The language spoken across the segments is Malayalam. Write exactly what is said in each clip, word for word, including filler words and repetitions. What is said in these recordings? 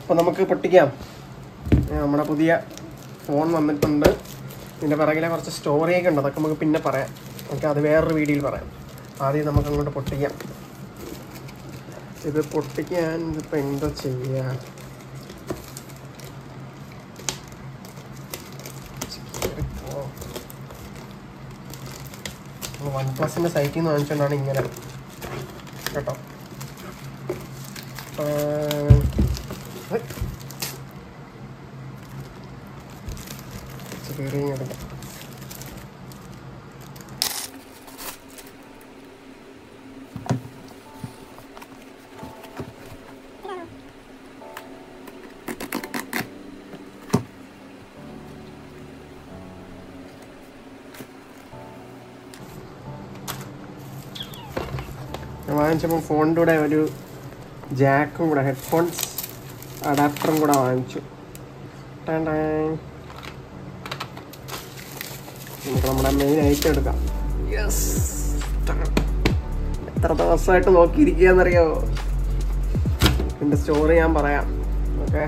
അപ്പോൾ നമുക്ക് പൊട്ടിക്കാം. നമ്മുടെ പുതിയ ഫോൺ വന്നിട്ടുണ്ട്. ഇതിൻ്റെ പിറകിലെ കുറച്ച് സ്റ്റോറിയൊക്കെ ഉണ്ട്, അതൊക്കെ നമുക്ക് പിന്നെ പറയാം. നമുക്ക് അത് വേറൊരു വീഡിയോയിൽ പറയാം. ആദ്യം നമുക്ക് അങ്ങോട്ട് പൊട്ടിക്കാം. ഇത് പൊട്ടിക്കാൻ ഇതിപ്പോൾ എന്താ ചെയ്യുക? വൺ പ്ലസിൻ്റെ സൈറ്റിൽ നിന്ന് വാങ്ങിച്ചുകൊണ്ടാണ് ഇങ്ങനെ കേട്ടോ. കയറി എടുക്കാം. വാങ്ങിച്ചപ്പോൾ ഫോണിൻ്റെ കൂടെ ഒരു ജാക്കും കൂടെ, ഹെഡ്ഫോൺസ് അഡാപ്റ്ററും കൂടെ വാങ്ങിച്ചു. നമുക്ക് നമ്മുടെ മെയിൻ ഐറ്റം എടുക്കാം. യെസ്, എത്ര ദിവസമായിട്ട് നോക്കിയിരിക്കുകയെന്നറിയാമോ? ഇതിൻ്റെ സ്റ്റോറി ഞാൻ പറയാം. ഓക്കെ,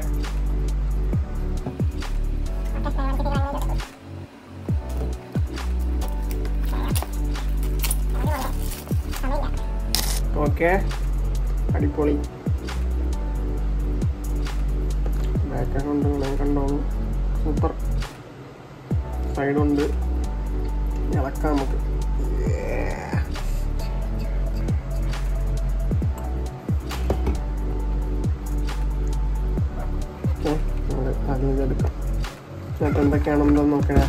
ഓക്കെ അടിപൊളി. ബാക്കൊക്കെ കൊണ്ട് കണ്ടോളൂ, സൂപ്പർ. സൈഡുണ്ട്, ഇളക്കാം നമുക്ക്. ഓക്കെ, നമുക്ക് ആദ്യം ഇതെടുക്കാം. എന്നിട്ട് എന്തൊക്കെയാണെന്ന് നോക്കണേ.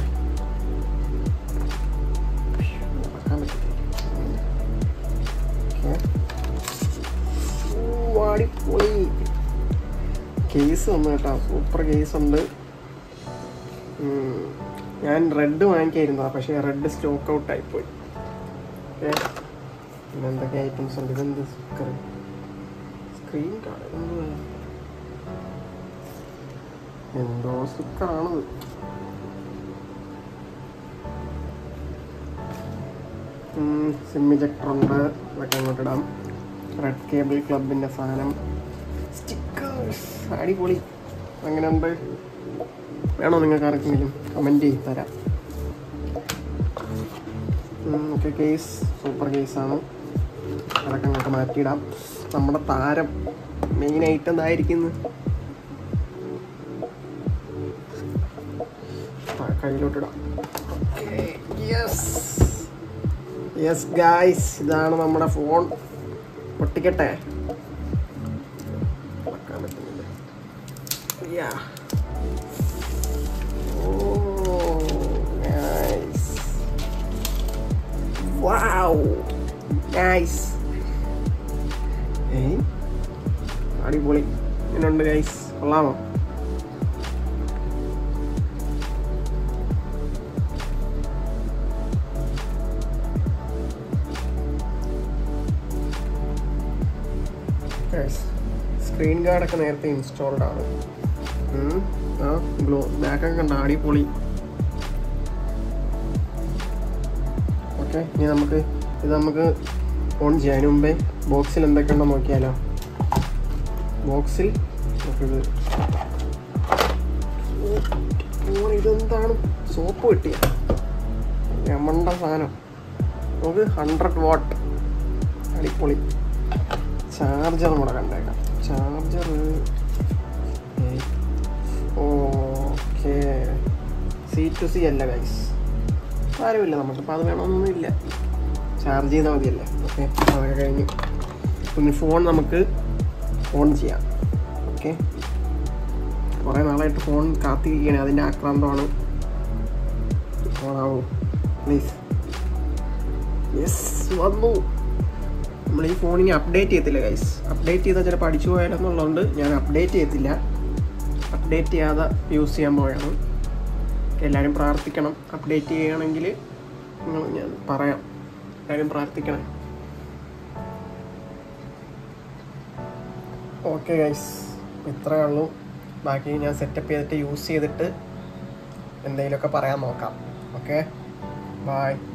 അടിപൊളി കേസ് വന്നു കേട്ടോ, സൂപ്പർ കേസ് ഉണ്ട്. ഞാൻ റെഡ് വാങ്ങിക്കായിരുന്നതാ, പക്ഷേ റെഡ് സ്റ്റോക്ക് ഔട്ട് ആയിപ്പോയി. ഓക്കെ, പിന്നെ എന്തൊക്കെ ഐറ്റംസ് ഉണ്ട്? ഇതെന്ത് സ്റ്റിക്കർ, സ്ക്രീൻ കാർഡ്, എന്ത് എന്തോ സ്റ്റിക്കറാണത്. സിം ഇജക്ടർ ഉണ്ട്, അതൊക്കെ അങ്ങോട്ട് ഇടാം. റെഡ് കേബിൾ ക്ലബിൻ്റെ സാധനം, സ്റ്റിക്കേഴ്സ്, അടിപൊളി. അങ്ങനെ ഉണ്ട്. വേണോ നിങ്ങൾക്ക് ആർക്കെങ്കിലും? കമൻറ്റ് ചെയ്ത് തരാം. ഓക്കെ, കേസ് സൂപ്പർ കേസാണ്. അതൊക്കെ അങ്ങോട്ട് മാറ്റിയിടാം. നമ്മുടെ താരം മെയിൻ ഐറ്റം എന്തായിരിക്കുന്നു? കയ്യിലോട്ടിടാം. യെസ് യെസ് ഗായ്സ്, ഇതാണ് നമ്മുടെ ഫോൺ. പൊട്ടിക്കട്ടെ. പൊക്കാൻ പറ്റുന്നില്ല. Yeah, oh nice, wow nice. ഏയ് അടിപൊളി. എന്നുണ്ട് ഗൈസ്, കൊള്ളാമോ? സ്ക്രീൻ ഗാർഡൊക്കെ നേരത്തെ ഇൻസ്റ്റാൾഡ് ആണ്. ആ ഗ്ലോ ബാക്കൊക്കെ കണ്ട അടിപൊളി. ഓക്കെ, ഇനി നമുക്ക് ഇത് നമുക്ക് ഓൺ ചെയ്യാൻ മുമ്പേ ബോക്സിൽ എന്തൊക്കെയുണ്ടോ നോക്കിയാലോ. ബോക്സിൽ നമുക്കിത് ഇതെന്താണ്? സോപ്പ് കിട്ടിയ രമണ്ട സാധനം. നമുക്ക് ഹൺഡ്രഡ് വാട്ട് അടിപൊളി. ചാർജർ കൂടെ കണ്ടേക്കാം. Charger okay, C to C അല്ല ഗൈസ്, ആരുമില്ല നമുക്കിപ്പോൾ അത് വേണമെന്നൊന്നുമില്ല. ചാർജ് ചെയ്താൽ മതിയല്ലേ. ഓക്കെ, അതൊക്കെ കഴിഞ്ഞു. പിന്നെ ഫോൺ നമുക്ക് ഓൺ ചെയ്യാം. ഓക്കെ, കുറേ നാളായിട്ട് ഫോൺ കാത്തിരിക്കുകയാണ്, അതിൻ്റെ ആക്രാന്തമാണ്. ഓണാവൂ പ്ലീസ്. യെസ്, വന്നു. നമ്മൾ ഈ ഫോണിന് അപ്ഡേറ്റ് ചെയ്യത്തില്ല ഗൈസ്. അപ്ഡേറ്റ് ചെയ്താൽ ചിലപ്പോൾ അടിച്ചു പോയാലെന്നുള്ളതുകൊണ്ട് ഞാൻ അപ്ഡേറ്റ് ചെയ്യത്തില്ല. അപ്ഡേറ്റ് ചെയ്യാതെ യൂസ് ചെയ്യാൻ പോയാണ്. എല്ലാവരും പ്രാർത്ഥിക്കണം. അപ്ഡേറ്റ് ചെയ്യുകയാണെങ്കിൽ നിങ്ങൾ ഞാൻ പറയാം, എല്ലാവരും പ്രാർത്ഥിക്കണം. ഓക്കെ ഗൈസ്, ഇത്രയേ ഉള്ളൂ. ബാക്കി ഞാൻ സെറ്റപ്പ് ചെയ്തിട്ട് യൂസ് ചെയ്തിട്ട് എന്തെങ്കിലുമൊക്കെ പറയാൻ നോക്കാം. Okay, by.